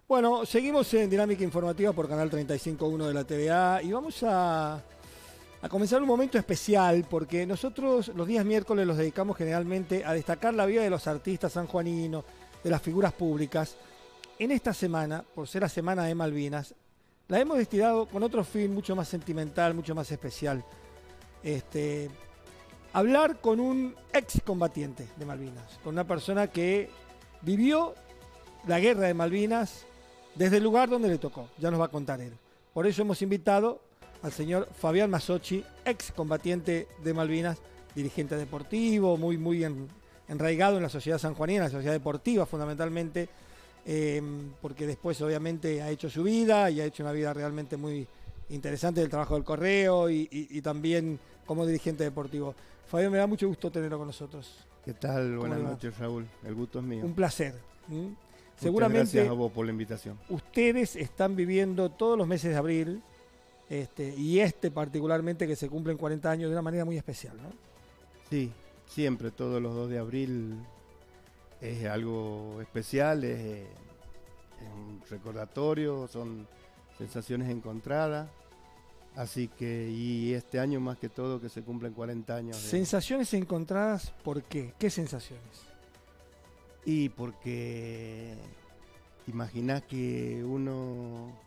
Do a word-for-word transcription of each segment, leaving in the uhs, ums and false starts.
Bueno, seguimos en Dinámica Informativa por Canal treinta y cinco punto uno de la T V A y vamos a, a comenzar un momento especial porque nosotros los días miércoles los dedicamos generalmente a destacar la vida de los artistas sanjuaninos, de las figuras públicas. En esta semana, por ser la semana de Malvinas, la hemos destinado con otro fin mucho más sentimental, mucho más especial. Este, hablar con un excombatiente de Malvinas, con una persona que vivió la guerra de Malvinas desde el lugar donde le tocó. Ya nos va a contar él. Por eso hemos invitado al señor Fabián Mazzocchi, excombatiente de Malvinas, dirigente deportivo, muy, muy en, enraigado en la sociedad sanjuanina, en la sociedad deportiva fundamentalmente, eh, porque después obviamente ha hecho su vida y ha hecho una vida realmente muy interesante del trabajo del Correo y, y, y también como dirigente deportivo. Fabián, me da mucho gusto tenerlo con nosotros. ¿Qué tal? Buenas noches, Raúl. El gusto es mío. Un placer. ¿Mm? Muchas Seguramente gracias a vos por la invitación. Ustedes están viviendo todos los meses de abril, este, y este particularmente que se cumplen cuarenta años de una manera muy especial, ¿no? Sí, siempre, todos los dos de abril es algo especial, es, es un recordatorio, son sensaciones encontradas. Así que, y este año más que todo que se cumplen cuarenta años. De... Sensaciones encontradas, ¿por qué? ¿Qué sensaciones? Y porque imaginás que uno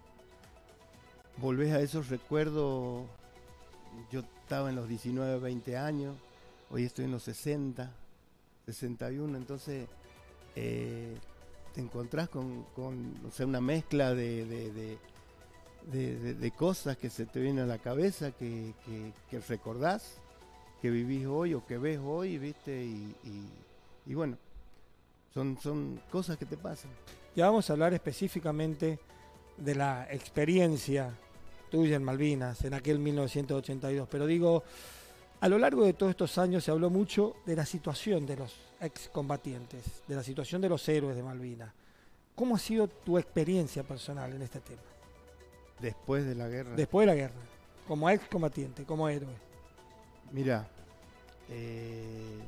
volvés a esos recuerdos. Yo estaba en los diecinueve, veinte años, hoy estoy en los sesenta, sesenta y uno, entonces eh, te encontrás con, con o sea, una mezcla de, de, de, de, de, de cosas que se te vienen a la cabeza, que, que, que recordás, que vivís hoy o que ves hoy, ¿viste? Y, y, y bueno. Son, son cosas que te pasan. Ya vamos a hablar específicamente de la experiencia tuya en Malvinas, en aquel mil novecientos ochenta y dos. Pero digo, a lo largo de todos estos años se habló mucho de la situación de los excombatientes, de la situación de los héroes de Malvinas. ¿Cómo ha sido tu experiencia personal en este tema? Después de la guerra. Después de la guerra, como excombatiente, como héroe. Mira, eh...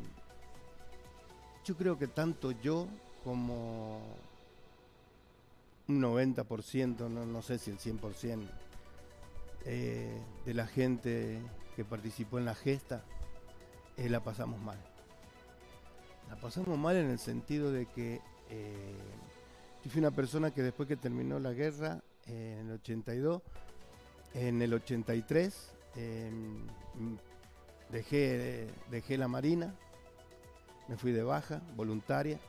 yo creo que tanto yo como un noventa por ciento, no, no sé si el cien por ciento, eh, de la gente que participó en la gesta, eh, la pasamos mal. La pasamos mal en el sentido de que eh, yo fui una persona que después que terminó la guerra, eh, en el ochenta y dos, en el ochenta y tres, eh, dejé, dejé la Marina. Me fui de baja, voluntaria,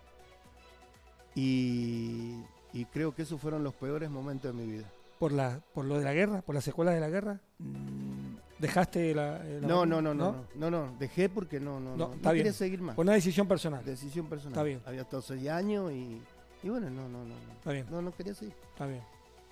y, y creo que esos fueron los peores momentos de mi vida. ¿Por la, por lo de la guerra? ¿Por las secuelas de la guerra? ¿Dejaste la, la no, no, no, no, no, no, no, dejé porque no, no, no, no, no quería seguir más. Por una decisión personal. Decisión personal. Está bien. Había estado seis años y, y bueno, no, no, no, no. Está bien. No, no quería seguir. Está bien.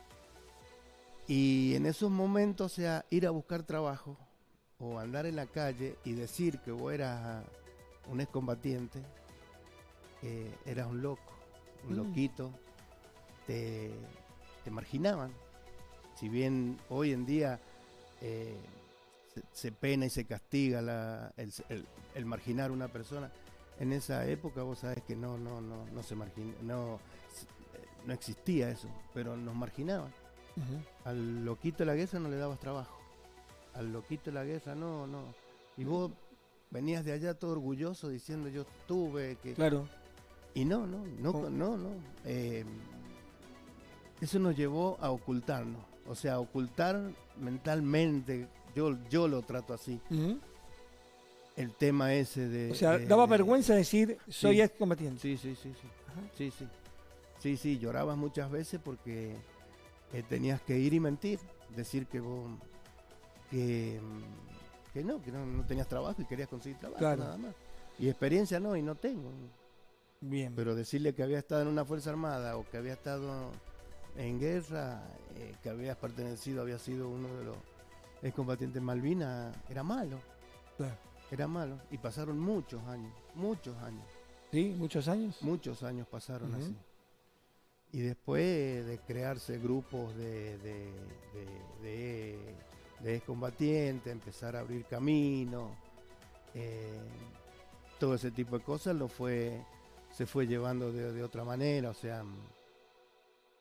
Y en esos momentos, o sea, ir a buscar trabajo o andar en la calle y decir que vos eras un excombatiente, eh, eras un loco, un mm. loquito, te, te marginaban. Si bien hoy en día eh, se, se pena y se castiga la, el, el, el marginar a una persona, en esa época vos sabés que no, no, no, no se margina, no, no existía eso, pero nos marginaban. Uh-huh. Al loquito de la guerra no le dabas trabajo, al loquito de la guerra no, no, y vos venías de allá todo orgulloso diciendo yo tuve que... Claro. Y no, no, no, oh. no, no. Eh, eso nos llevó a ocultarnos. O sea, ocultar mentalmente, yo, yo lo trato así. Uh-huh. El tema ese de... O sea, de, daba de, vergüenza decir soy sí, excombatiente. Sí, sí, sí, sí. Ajá. Sí, sí. Sí, sí, llorabas muchas veces porque eh, tenías que ir y mentir. Decir que vos... que... que no, que no, no tenías trabajo y querías conseguir trabajo, claro. Nada más. Y experiencia no, y no tengo. Bien. Pero decirle que había estado en una fuerza armada o que había estado en guerra, eh, que habías pertenecido, había sido uno de los excombatientes Malvinas, era malo. Claro. Era malo. Y pasaron muchos años, muchos años. ¿Sí? ¿Muchos años? Muchos años pasaron uh-huh. así. Y después de crearse grupos de, de, de, de de excombatiente, empezar a abrir camino, eh, todo ese tipo de cosas lo fue, se fue llevando de, de otra manera, o sea,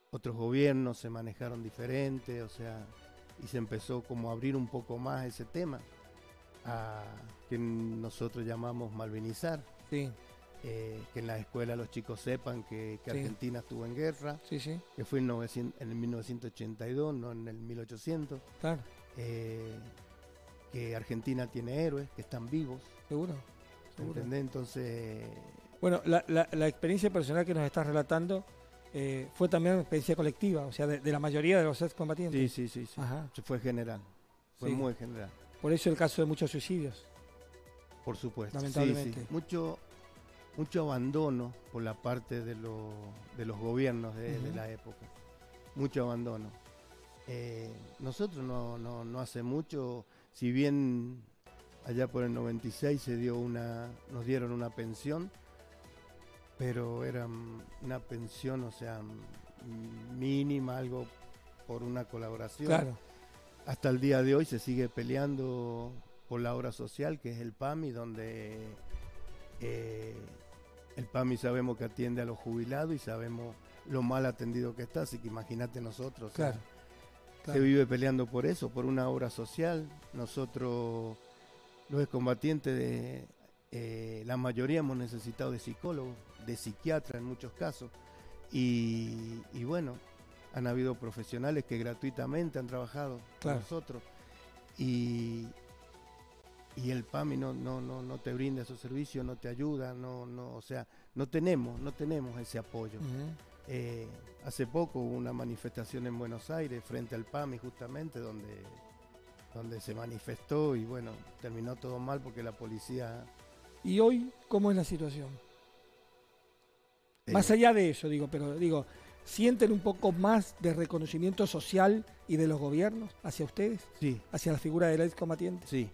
otros gobiernos se manejaron diferente, o sea, y se empezó como a abrir un poco más ese tema, a que nosotros llamamos malvinizar. Sí. Eh, que en la escuela los chicos sepan que, que Sí. Argentina estuvo en guerra, Sí, sí, que fue en, novecientos, en el mil novecientos ochenta y dos, no en el mil ochocientos, claro, eh, que Argentina tiene héroes, que están vivos, seguro. seguro. ¿entendés? Entonces, Bueno, la, la, la experiencia personal que nos estás relatando eh, fue también una experiencia colectiva, o sea, de, de la mayoría de los excombatientes. sí, sí, sí, sí. Ajá. Fue general, fue Sí. muy general, Por eso el caso de muchos suicidios. por supuesto. Lamentablemente. Sí, sí. Mucho, mucho abandono por la parte de, lo, de los gobiernos de, Uh-huh. de la época, mucho abandono. Eh, nosotros no, no, no hace mucho, si bien allá por el noventa y seis se dio una, nos dieron una pensión, pero era una pensión, o sea, mínima, algo por una colaboración. Claro. Hasta el día de hoy se sigue peleando por la obra social, que es el PAMI, donde eh, el PAMI sabemos que atiende a los jubilados y sabemos lo mal atendido que está, así que imagínate nosotros. Claro. O sea, Claro. se vive peleando por eso, por una obra social. Nosotros, los excombatientes, de, eh, la mayoría hemos necesitado de psicólogos, de psiquiatras en muchos casos. Y, y bueno, han habido profesionales que gratuitamente han trabajado Claro. con nosotros. Y, y el PAMI no, no, no, no te brinda esos servicios, no te ayuda, no, no, o sea, no tenemos, no tenemos ese apoyo. Uh-huh. Eh, hace poco hubo una manifestación en Buenos Aires frente al PAMI justamente donde, donde se manifestó y bueno, terminó todo mal porque la policía... ¿Y hoy cómo es la situación? eh, Más allá de eso, digo, pero digo, ¿sienten un poco más de reconocimiento social y de los gobiernos hacia ustedes? Sí, Hacia la figura del excombatiente. sí,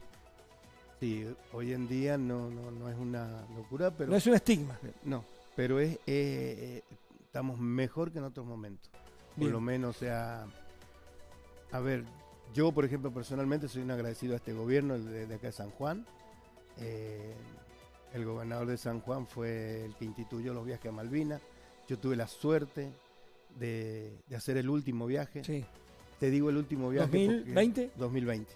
sí, hoy en día no, no, no es una locura, pero... No es un estigma. No, pero es, eh, eh, estamos mejor que en otros momentos. Bien. Por lo menos, o sea, a ver, yo por ejemplo personalmente soy un agradecido a este gobierno de, de acá de San Juan. Eh, el gobernador de San Juan fue el que instituyó los viajes a Malvinas. Yo tuve la suerte de, de hacer el último viaje. Sí. Te digo el último viaje. ¿dos mil veinte? dos mil veinte.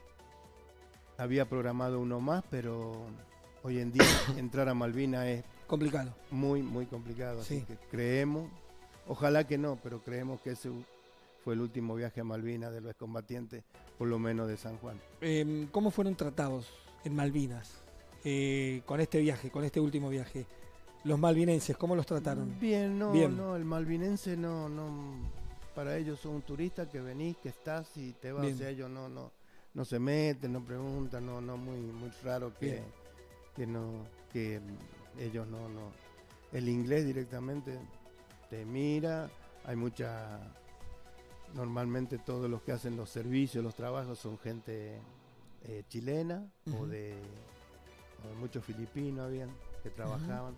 Había programado uno más, pero hoy en día entrar a Malvinas es Complicado. muy, muy complicado. Así Sí. que creemos, ojalá que no, pero creemos que ese fue el último viaje a Malvinas de los excombatientes, por lo menos de San Juan. Eh, ¿Cómo fueron tratados en Malvinas eh, con este viaje, con este último viaje? Los malvinenses, ¿cómo los trataron? Bien, no, Bien. no, el malvinense no, no, para ellos son un turista que venís, que estás y te vas, Bien. o sea, ellos no, no, no se meten, no preguntan, no, no, muy, muy raro que, Bien. que no, que ellos no, no, el inglés directamente te mira, hay mucha, normalmente todos los que hacen los servicios, los trabajos son gente eh, chilena Uh-huh. o de, o de muchos filipinos habían que trabajaban.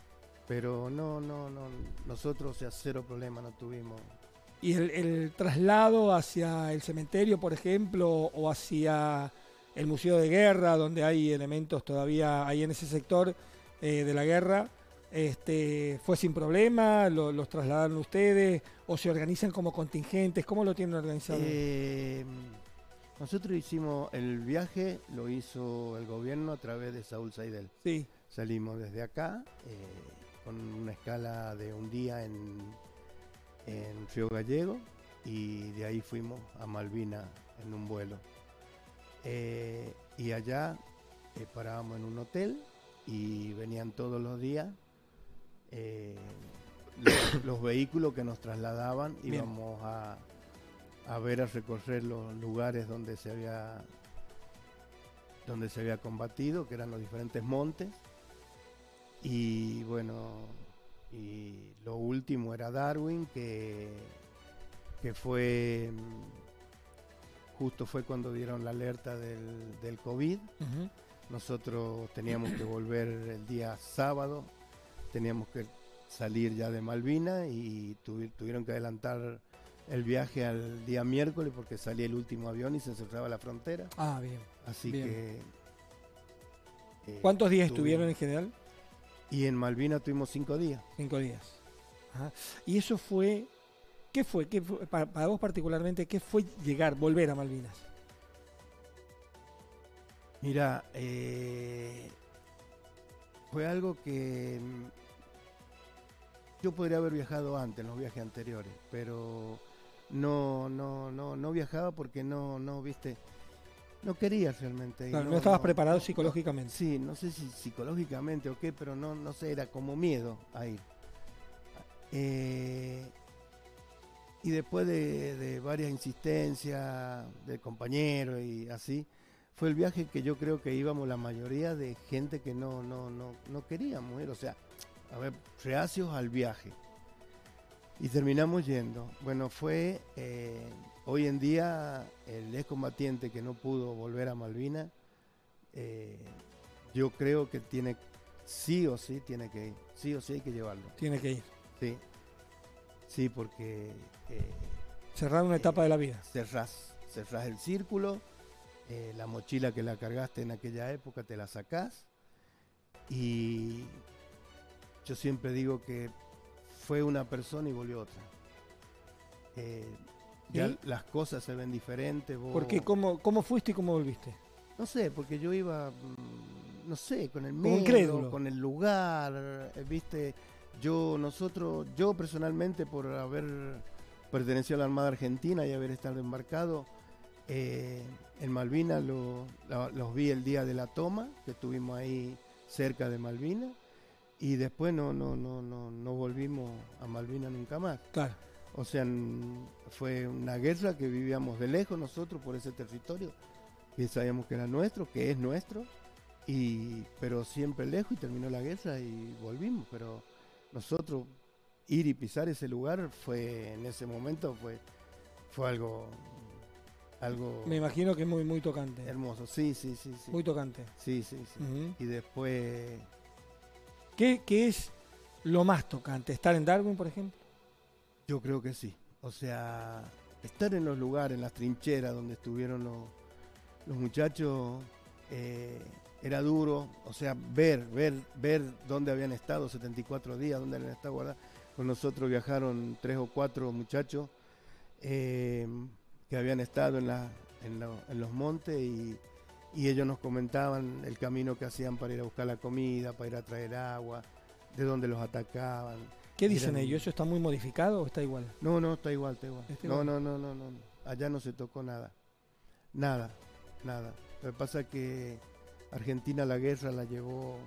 Pero no, no, no, nosotros, o sea, cero problema no tuvimos. ¿Y el, el traslado hacia el cementerio, por ejemplo, o hacia el Museo de Guerra, donde hay elementos todavía ahí en ese sector eh, de la guerra, este, fue sin problema? ¿Lo, ¿Los trasladaron ustedes? ¿O se organizan como contingentes? ¿Cómo lo tienen organizado? Eh, nosotros hicimos el viaje, lo hizo el gobierno a través de Saúl Saidel. Sí, Salimos desde acá, eh, con una escala de un día en, en Río Gallego, y de ahí fuimos a Malvinas en un vuelo. Eh, y allá eh, parábamos en un hotel y venían todos los días eh, los, los vehículos que nos trasladaban. Bien. Íbamos a, a ver, a recorrer los lugares donde se había donde se había combatido, que eran los diferentes montes. Y bueno, y lo último era Darwin, que, que fue, justo fue cuando dieron la alerta del, del COVID. uh-huh. Nosotros teníamos que volver el día sábado, teníamos que salir ya de Malvinas y tuvi, tuvieron que adelantar el viaje al día miércoles porque salía el último avión y se cerraba la frontera. Ah, bien. Así Bien. que... eh, ¿Cuántos días tuvimos- estuvieron en general? Y en Malvinas tuvimos cinco días. Cinco días. Ajá. Y eso fue ¿Qué fue? ¿Qué fue para, para vos particularmente, qué fue llegar, volver a Malvinas? Mira, eh, fue algo que mm, yo podría haber viajado antes, en los viajes anteriores, pero no, no, no, no viajaba porque no, no, viste, no quería realmente ir. Claro, no, no, estabas no, preparado no, psicológicamente. no, sí, no sé si psicológicamente o qué, pero no, no sé, era como miedo a ir. Eh, y después de, de varias insistencias del compañero y así, fue el viaje que yo creo que íbamos la mayoría de gente que no, no, no, no queríamos ir, o sea, a ver, reacios al viaje. Y terminamos yendo. Bueno, fue eh, hoy en día el excombatiente que no pudo volver a Malvinas, eh, yo creo que tiene, sí o sí, tiene que ir, sí o sí hay que llevarlo. Tiene que ir. Sí, sí, porque eh, Cerrar una etapa eh, de la vida. cerrás, cerrás el círculo, eh, la mochila que la cargaste en aquella época te la sacás, y yo siempre digo que fue una persona y volvió otra. Eh, ya ¿Sí? las cosas se ven diferentes. Vos... ¿Por qué? ¿Cómo, ¿Cómo fuiste y cómo volviste? No sé, porque yo iba, mm, no sé, con el Como miedo, incrédulo. con el lugar, eh, viste. Yo, nosotros, yo personalmente, por haber pertenecido a la Armada Argentina y haber estado embarcado eh, en Malvinas, lo, la- los vi el día de la toma, que estuvimos ahí cerca de Malvinas, y después no, no, no, no, no volvimos a Malvinas nunca más. Claro. O sea, n- fue una guerra que vivíamos de lejos nosotros por ese territorio, que sabíamos que era nuestro, que es nuestro, y pero siempre lejos, y terminó la guerra y volvimos. Pero nosotros ir y pisar ese lugar fue, en ese momento fue, fue algo, algo Me imagino que es muy, muy tocante. hermoso. Sí, sí, sí, sí. Muy tocante. Sí, sí, sí. Ujú. Y después, ¿Qué, ¿Qué es lo más tocante? ¿Estar en Darwin, por ejemplo? yo creo que sí. O sea, estar en los lugares, en las trincheras donde estuvieron los, los muchachos, eh, era duro. O sea, ver, ver, ver dónde habían estado setenta y cuatro días, dónde habían estado guardados. Con nosotros viajaron tres o cuatro muchachos eh, que habían estado en, la, en, lo- en los montes, y, y ellos nos comentaban el camino que hacían para ir a buscar la comida, para ir a traer agua, de dónde los atacaban. ¿Qué dicen Eran- ellos? ¿Eso está muy modificado o está igual? No, no, está igual, está igual. Está no, igual. no, no, no, no, no. Allá no se tocó nada. Nada, nada. Lo que pasa es que Argentina la guerra la llevó,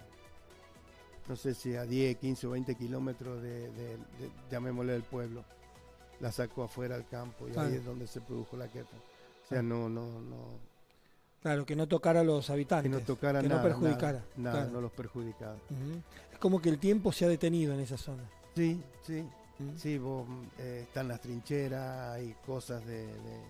no sé si a diez, quince o veinte kilómetros de, de- de- llamémosle, del pueblo. La sacó afuera al campo, y Claro. ahí es donde se produjo la guerra. O sea, Claro. no, no, no. Claro, que no tocara a los Que habitantes. no tocara que nada. no perjudicara. Nada, nada, Claro. no los perjudicaba. Ujú. Es como que el tiempo se ha detenido en esa zona. Sí, sí. Ujú. Sí, vos, eh, están las trincheras, hay cosas de,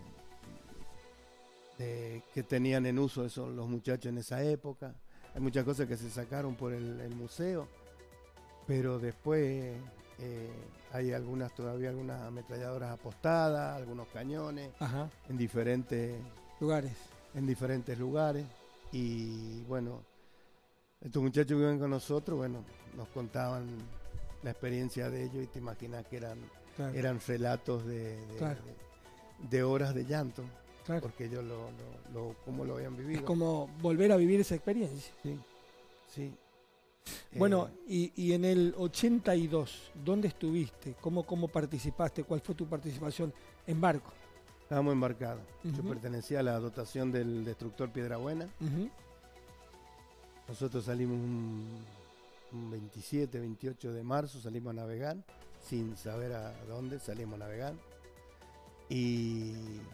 de- de- que tenían en uso esos, los muchachos en esa época. Hay muchas cosas que se sacaron por el, el museo, pero después eh, hay algunas, todavía algunas ametralladoras apostadas, algunos cañones Ajá. en diferentes, Lugares. en diferentes lugares. Y bueno, estos muchachos que viven con nosotros, bueno, nos contaban la experiencia de ellos, y te imaginas que eran Claro. eran relatos de, de, Claro. de- de horas de llanto, Claro. porque ellos lo, lo, lo- cómo lo habían vivido. Es como volver a vivir esa experiencia. Sí, sí. Bueno, Eh, y, y en el ochenta y dos, ¿dónde estuviste? ¿Cómo, ¿Cómo participaste? ¿Cuál fue tu participación en barco? estábamos embarcados. Yo Ujú. pertenecía a la dotación del destructor Piedrabuena. Ujú. Nosotros salimos un, un veintisiete, veintiocho de marzo, salimos a navegar, sin saber a dónde, salimos a navegar. Y,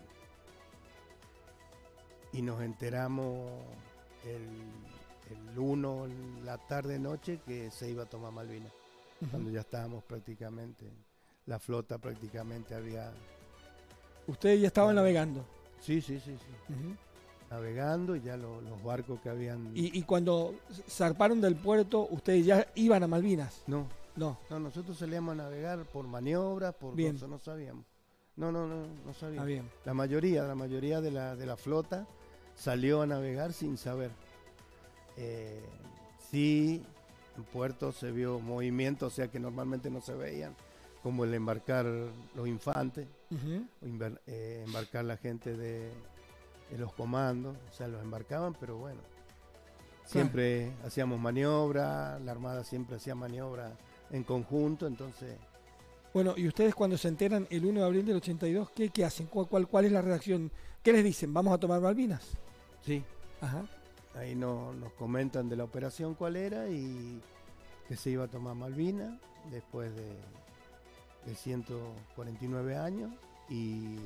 y nos enteramos el, el uno, la tarde noche, que se iba a tomar Malvinas, Ujú. cuando ya estábamos prácticamente, la flota prácticamente había... Ustedes ya estaban Ah. navegando. Sí, sí, sí, sí. Ujú. Navegando, y ya lo- los barcos que habían... Y, y cuando zarparon del puerto, ustedes ya iban a Malvinas. No, No. no, nosotros salíamos a navegar por maniobras, por Bien. cosas, no sabíamos. No, no, no, no Ah, sabíamos. bien. La mayoría, la mayoría de la, de la flota salió a navegar sin saber. Eh, sí, en puerto se vio movimiento, o sea, que normalmente no se veían, como el embarcar los infantes, Ujú. o inver- eh, embarcar la gente de, de los comandos, o sea, los embarcaban, pero bueno, siempre hacíamos maniobra, la Armada siempre hacía maniobra en conjunto, entonces, Bueno, y ustedes cuando se enteran el uno de abril del ochenta y dos, ¿qué, qué hacen? ¿Cuál, cuál, cuál es la reacción? ¿Qué les dicen? ¿Vamos a tomar Malvinas? sí, Ajá. ahí no- nos comentan de la operación cuál era y que se iba a tomar Malvinas después de, de ciento cuarenta y nueve años y,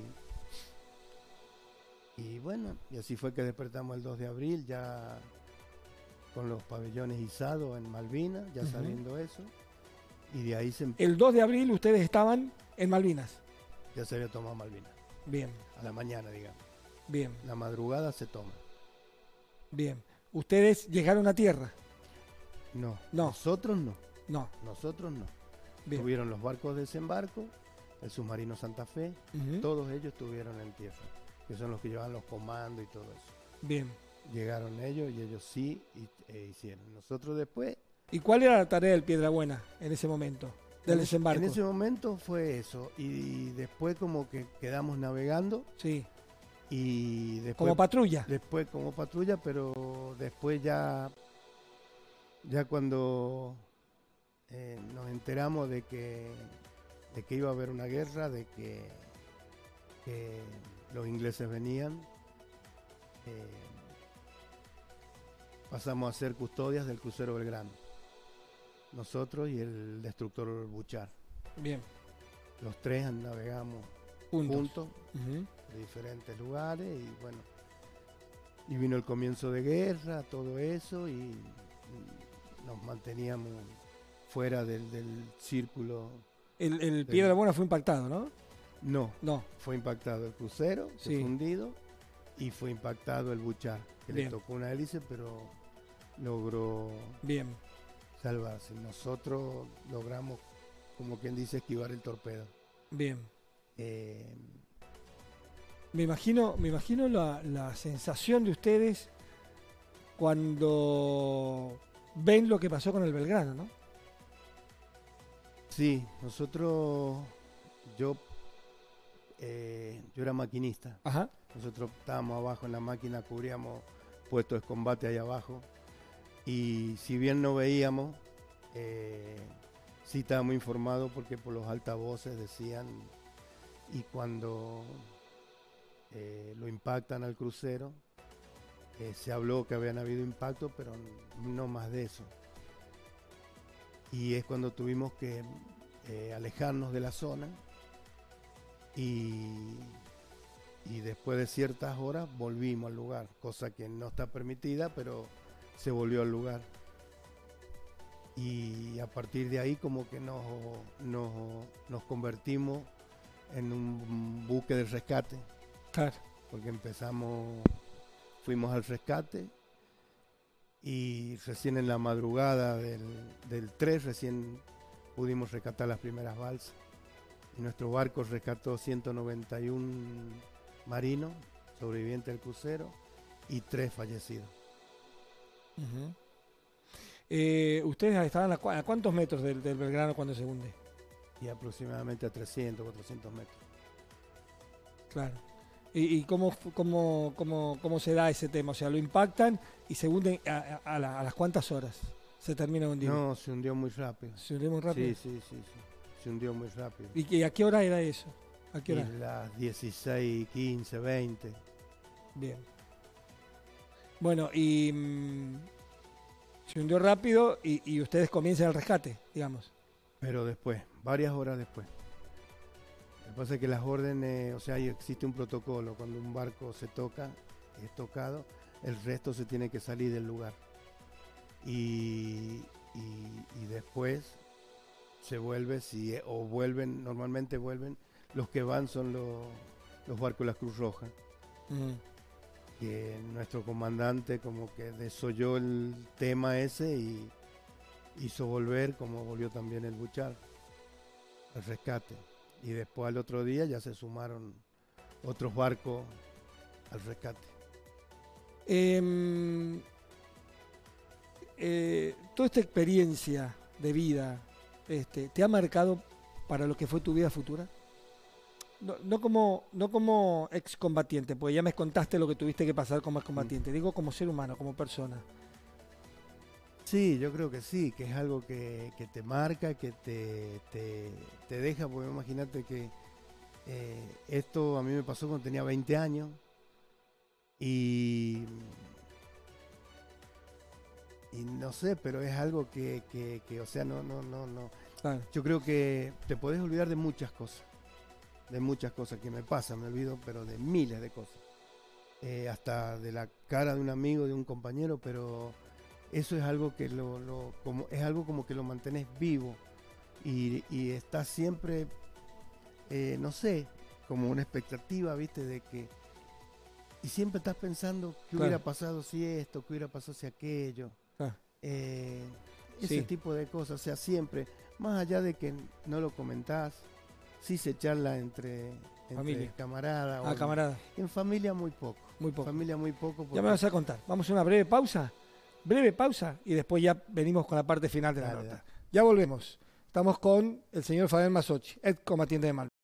y bueno, y así fue que despertamos el dos de abril ya con los pabellones izados en Malvinas, ya Ujú. sabiendo eso, y de ahí se, em- El dos de abril ustedes estaban en Malvinas. ya se había tomado Malvinas, Bien, a la mañana digamos, bien, la madrugada se toma. bien. ¿Ustedes llegaron a tierra? No, No. nosotros no, No. nosotros no. Bien. Tuvieron los barcos de desembarco, el submarino Santa Fe, Ujú. todos ellos estuvieron en tierra, que son los que llevan los comandos y todo eso. Bien. Llegaron ellos y ellos sí y- e hicieron. Nosotros después, ¿Y cuál era la tarea del Piedrabuena en ese momento? Del en, ese- desembarco. en ese momento fue eso. Y después como que quedamos navegando Sí. y después Como patrulla. después como patrulla, pero después ya, ya cuando eh, nos enteramos de que, de que iba a haber una guerra, de que, que los ingleses venían, eh, pasamos a ser custodias del crucero Belgrano. Nosotros y el destructor Buchar. Bien. Los tres navegamos Juntos. juntos Ujú. de diferentes lugares y bueno, y vino el comienzo de guerra, todo eso y, y nos manteníamos fuera del, del círculo. El, el Sí. Piedrabuena fue impactado, ¿no? No, No. fue impactado el crucero, que Sí. fue hundido, y fue impactado el Buchar, que Bien. le tocó una hélice, pero logró Bien. salvarse. Nosotros logramos, como quien dice, esquivar el torpedo. Bien. Eh, Me imagino, me imagino la, la sensación de ustedes cuando ven lo que pasó con el Belgrano, ¿no? sí, nosotros, yo, eh, yo era maquinista. Ajá. Nosotros estábamos abajo en la máquina, cubríamos puestos de combate ahí abajo. Y si bien no veíamos, eh, sí estábamos informados porque por los altavoces decían, y cuando eh, lo impactan al crucero, eh, se habló que habían habido impactos, pero no más de eso. Y es cuando tuvimos que eh, alejarnos de la zona y, y después de ciertas horas volvimos al lugar, cosa que no está permitida, pero se volvió al lugar. Y a partir de ahí como que nos, nos, nos convertimos en un buque de rescate, Claro. porque empezamos, fuimos al rescate y recién en la madrugada del, del tres recién pudimos rescatar las primeras balsas. Y nuestro barco rescató ciento noventa y uno marinos, sobrevivientes del crucero, y tres fallecidos. Ujú. Eh, ¿Ustedes estaban a, cu- a cuántos metros del, del Belgrano cuando se hunde? Y aproximadamente a trescientos, cuatrocientos metros. Claro. ¿Y, y cómo, fu- cómo, cómo, cómo se da ese tema? O sea, lo impactan y se hunden a, a- a la- a las cuántas horas se termina de hundir. No, se hundió muy rápido. Se hundió muy rápido. Sí, sí, sí, sí. Se hundió muy rápido. ¿Y, que- a qué hora era eso? ¿A qué Y hora? las dieciséis, quince, veinte. Bien. Bueno, y mm, se hundió rápido y, y ustedes comienzan el rescate, digamos. Pero después, varias horas después. Lo que pasa es que las órdenes, o sea, ahí existe un protocolo. Cuando un barco se toca, es tocado, el resto se tiene que salir del lugar. Y, y, y después se vuelve, si, o vuelven, normalmente vuelven, los que van son los, los barcos de la Cruz Roja. Mm. Que nuestro comandante como que desoyó el tema ese y hizo volver, como volvió también el Buchar, al rescate. Y después al otro día ya se sumaron otros barcos al rescate. Em, eh, toda esta experiencia de vida este, te ha marcado para lo que fue tu vida futura? No, no como no como excombatiente, porque ya me contaste lo que tuviste que pasar como excombatiente. Digo como ser humano, como persona. Sí, yo creo que sí, que es algo que, que te marca, que te, te, te deja, porque imagínate que eh, esto a mí me pasó cuando tenía veinte años y, y no sé, pero es algo que, que, que o sea, no, no, no, no. Claro. Yo creo que te podés olvidar de muchas cosas, de muchas cosas que me pasan, me olvido, pero de miles de cosas. Eh, hasta de la cara de un amigo, de un compañero, pero eso es algo que lo, lo como es algo como que lo mantenés vivo y, y estás siempre, eh, no sé, como una expectativa, viste, de que y siempre estás pensando qué Claro. hubiera pasado si esto, qué hubiera pasado si aquello, Claro. eh, ese Sí. tipo de cosas, o sea, siempre, más allá de que no lo comentás, sí se charla entre, entre Familia. camaradas. Ah, o- camarada, En familia muy poco. muy poco. Familia muy poco. Ya porque- me vas a contar. Vamos a una breve pausa. Breve pausa y después ya venimos con la parte final de la Dale, nota. dale. Ya volvemos. Estamos con el señor Fabián Masochi, excombatiente de Malvinas.